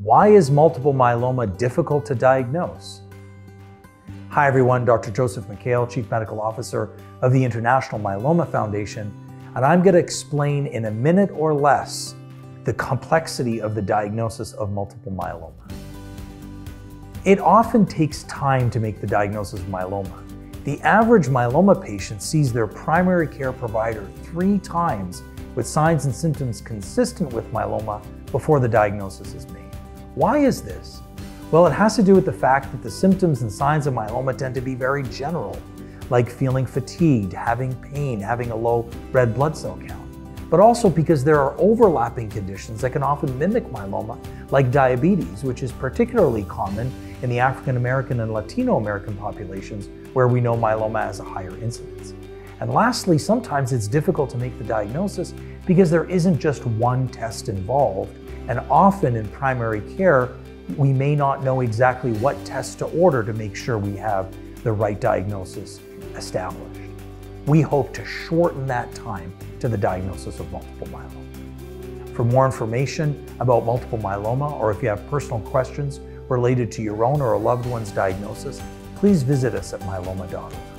Why is multiple myeloma difficult to diagnose? Hi everyone, Dr. Joseph Mikhael, Chief Medical Officer of the International Myeloma Foundation, and I'm going to explain in a minute or less the complexity of the diagnosis of multiple myeloma. It often takes time to make the diagnosis of myeloma. The average myeloma patient sees their primary care provider 3 times with signs and symptoms consistent with myeloma before the diagnosis is made. Why is this? Well, it has to do with the fact that the symptoms and signs of myeloma tend to be very general, like feeling fatigued, having pain, having a low red blood cell count, but also because there are overlapping conditions that can often mimic myeloma, like diabetes, which is particularly common in the African American and Latino American populations, where we know myeloma has a higher incidence. And lastly, sometimes it's difficult to make the diagnosis because there isn't just one test involved, and often in primary care, we may not know exactly what test to order to make sure we have the right diagnosis established. We hope to shorten that time to the diagnosis of multiple myeloma. For more information about multiple myeloma, or if you have personal questions related to your own or a loved one's diagnosis, please visit us at myeloma.org.